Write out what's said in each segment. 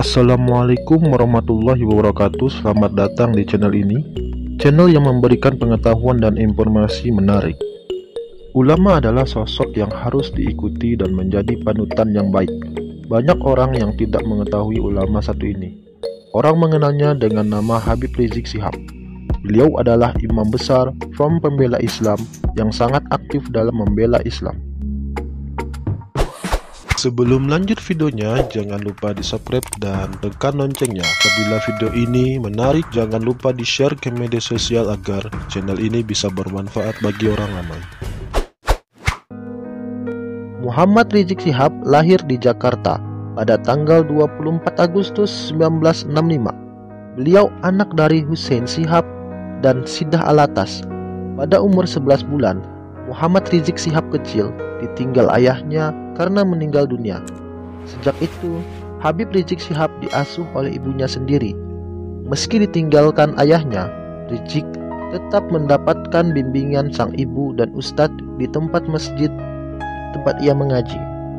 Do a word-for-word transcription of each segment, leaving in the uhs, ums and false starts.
Assalamualaikum warahmatullahi wabarakatuh. Selamat datang di channel ini, channel yang memberikan pengetahuan dan informasi menarik. Ulama adalah sosok yang harus diikuti dan menjadi panutan yang baik. Banyak orang yang tidak mengetahui ulama satu ini. Orang mengenalnya dengan nama Habib Rizik Syihab. Beliau adalah imam besar Front Pembela Islam yang sangat aktif dalam membela Islam. Sebelum lanjut videonya, jangan lupa di subscribe dan tekan loncengnya. Apabila video ini menarik, jangan lupa di share ke media sosial agar channel ini bisa bermanfaat bagi orang ramai. Muhammad Rizik Syihab lahir di Jakarta pada tanggal dua puluh empat Agustus seribu sembilan ratus enam puluh lima. Beliau anak dari Hussein Syihab dan Sidah Alatas. Pada umur sebelas bulan, Muhammad Rizik Syihab kecil ditinggal ayahnya karena meninggal dunia. Sejak itu, Habib Rizik Syihab diasuh oleh ibunya sendiri. Meski ditinggalkan ayahnya, Rizik tetap mendapatkan bimbingan sang ibu dan ustadz di tempat masjid tempat ia mengaji.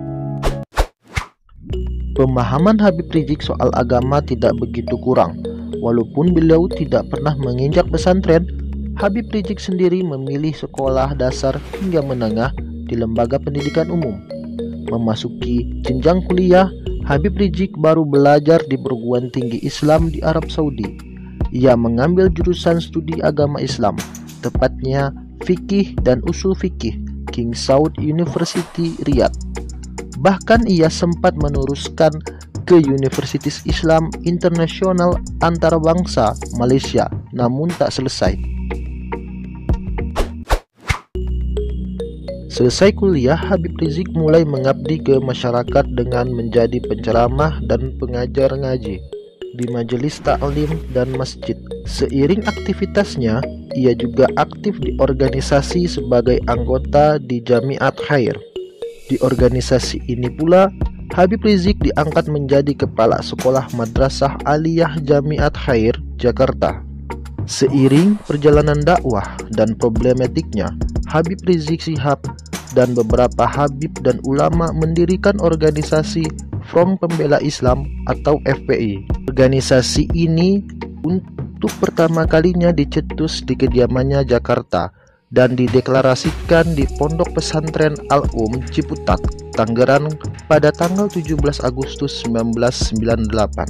Pemahaman Habib Rizik soal agama tidak begitu kurang. Walaupun beliau tidak pernah menginjak pesantren, Habib Rizik sendiri memilih sekolah dasar hingga menengah di lembaga pendidikan umum. Memasuki jenjang kuliah, Habib Rizik baru belajar di perguruan tinggi Islam di Arab Saudi. Ia mengambil jurusan studi agama Islam, tepatnya fikih dan usul fikih, King Saud University Riyadh. Bahkan ia sempat meneruskan ke Universitas Islam Internasional Antarabangsa Malaysia, namun tak selesai. Selesai kuliah, Habib Rizik mulai mengabdi ke masyarakat dengan menjadi penceramah dan pengajar ngaji di majelis taklim dan masjid. Seiring aktivitasnya, ia juga aktif di organisasi sebagai anggota di Jamiat Khair. Di organisasi ini pula, Habib Rizik diangkat menjadi kepala sekolah Madrasah Aliyah Jamiat Khair, Jakarta. Seiring perjalanan dakwah dan problematiknya, Habib Rizik Syihab dan beberapa habib dan ulama mendirikan organisasi Front Pembela Islam atau F P I. Organisasi ini untuk pertama kalinya dicetus di kediamannya Jakarta dan dideklarasikan di Pondok Pesantren Al-Um Ciputat, Tangerang pada tanggal tujuh belas Agustus seribu sembilan ratus sembilan puluh delapan.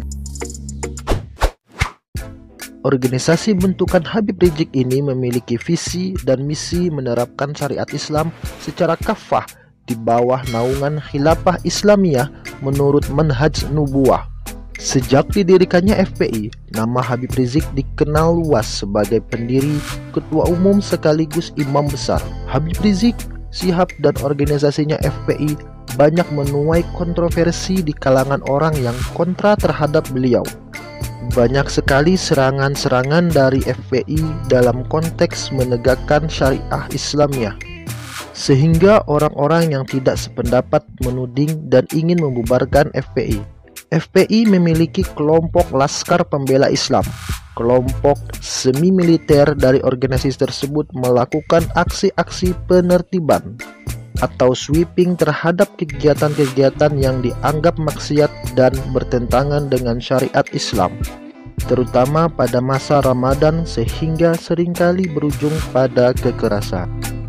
Organisasi bentukan Habib Rizik ini memiliki visi dan misi menerapkan syariat Islam secara kafah di bawah naungan Khilafah Islamiyah menurut manhaj nubuwah. Sejak didirikannya F P I, nama Habib Rizik dikenal luas sebagai pendiri, ketua umum sekaligus imam besar. Habib Rizik Syihab dan organisasinya F P I banyak menuai kontroversi di kalangan orang yang kontra terhadap beliau. Banyak sekali serangan-serangan dari F P I dalam konteks menegakkan syariah Islamiyah, sehingga orang-orang yang tidak sependapat menuding dan ingin membubarkan F P I. F P I memiliki kelompok Laskar Pembela Islam. Kelompok semi-militer dari organisasi tersebut melakukan aksi-aksi penertiban atau sweeping terhadap kegiatan-kegiatan yang dianggap maksiat dan bertentangan dengan syariat Islam, terutama pada masa Ramadan, sehingga seringkali berujung pada kekerasan.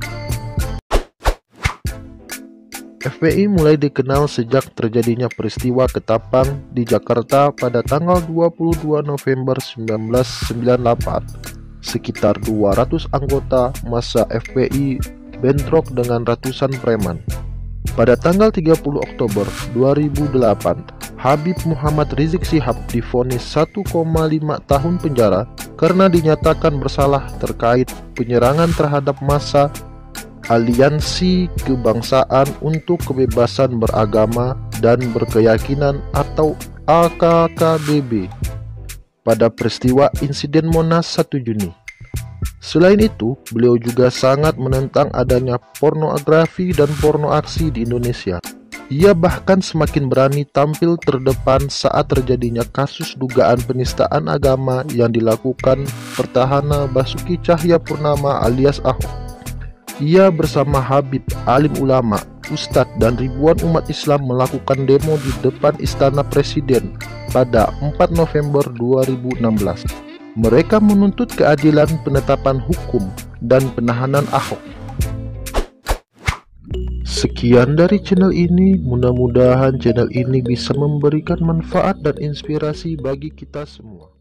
F P I mulai dikenal sejak terjadinya peristiwa Ketapang di Jakarta pada tanggal dua puluh dua November seribu sembilan ratus sembilan puluh delapan. Sekitar dua ratus anggota massa F P I bentrok dengan ratusan preman. Pada tanggal tiga puluh Oktober dua ribu delapan, Habib Muhammad Rizik Syihab divonis satu koma lima tahun penjara karena dinyatakan bersalah terkait penyerangan terhadap massa Aliansi Kebangsaan untuk Kebebasan Beragama dan Berkeyakinan atau A K K B B pada peristiwa insiden Monas satu Juni. Selain itu, beliau juga sangat menentang adanya pornografi dan porno aksi di Indonesia. Ia bahkan semakin berani tampil terdepan saat terjadinya kasus dugaan penistaan agama yang dilakukan petahana Basuki Cahayapurnama alias Ahok. Ia bersama Habib, alim ulama, ustadz dan ribuan umat Islam melakukan demo di depan Istana Presiden pada empat November dua ribu enam belas. Mereka menuntut keadilan penetapan hukum dan penahanan Ahok. Sekian dari channel ini, mudah-mudahan channel ini bisa memberikan manfaat dan inspirasi bagi kita semua.